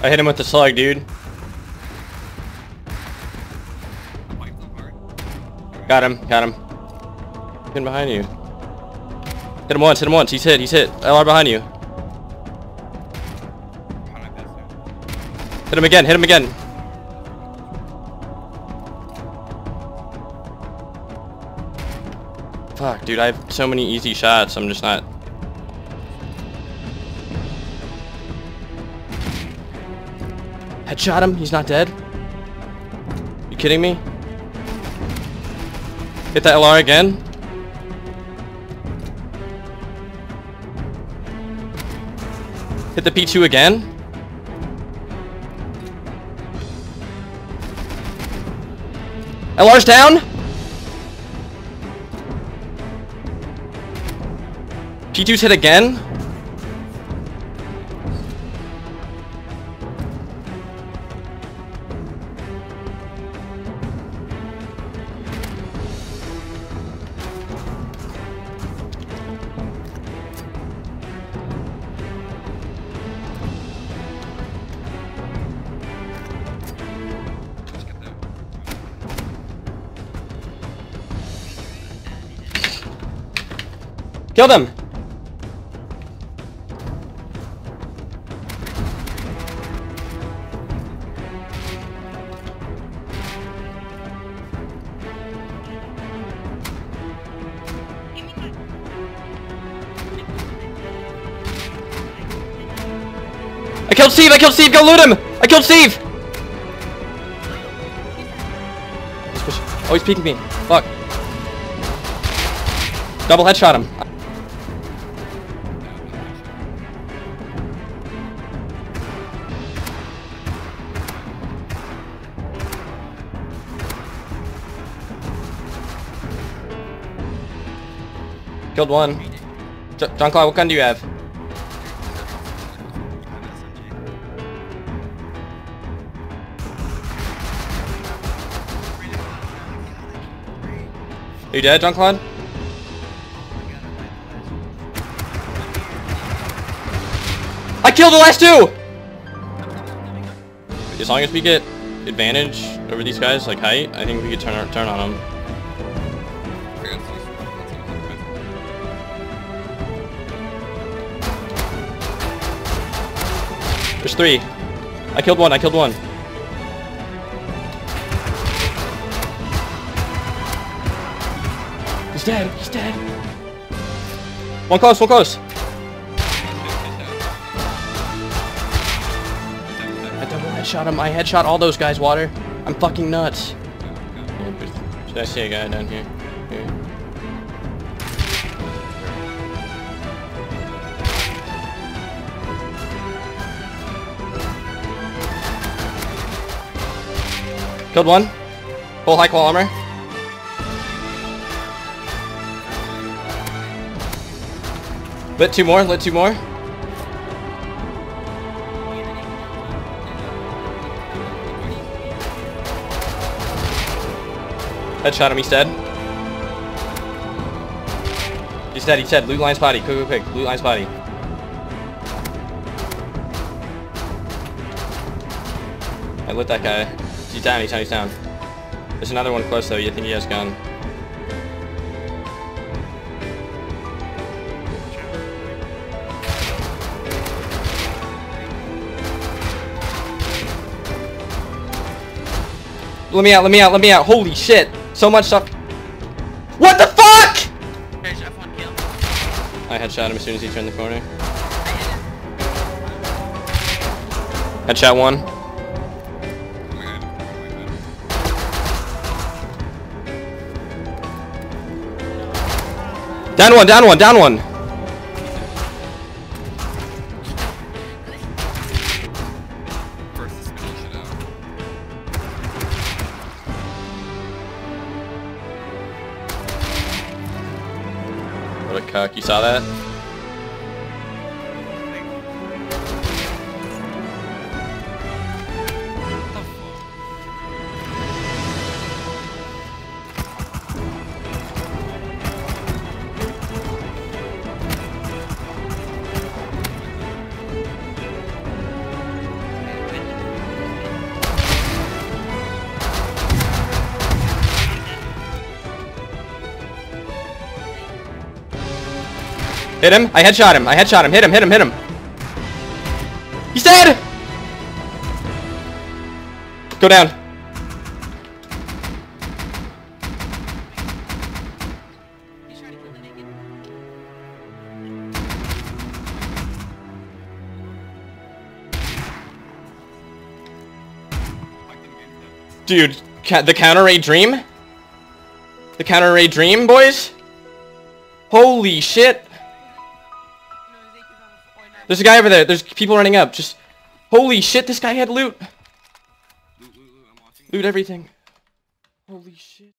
I hit him with the slug, dude. Got him, got him. Getting behind you. Hit him once, he's hit. LR behind you. Hit him again. Fuck, dude, I have so many easy shots, I'm just not... Headshot him, he's not dead. You kidding me? Hit that LR again. Hit the P2 again. LR's down. P2's hit again. Kill them! I killed Steve! Go loot him! I killed Steve! Oh, he's peeking me. Fuck. Double headshot him. Killed one. John Claude, what gun do you have? Are you dead, John Claude? I killed the last two! As long as we get advantage over these guys, like height, I think we could turn on them. There's three. I killed one. He's dead. One close. I double headshot him. I headshot all those guys, Water. I'm fucking nuts. Should I see a guy down here? Killed one. Full high qual armor. Lit two more. Headshot him, he's dead. He's dead. Loot line's body. Quick. Loot line's body. I lit that guy. He's down. There's another one close though. You think he has a gun? Let me out. Holy shit. So much stuff. What the fuck? I headshot him as soon as he turned the corner. Headshot one. Down one. What a cuck, you saw that? Hit him. I headshot him. I headshot him. Hit him. Hit him. Hit him. He's dead! Go down. Dude, the counter raid dream? The counter raid dream, boys? Holy shit! There's a guy over there. There's people running up. Just holy shit! This guy had loot. Loot everything. Holy shit.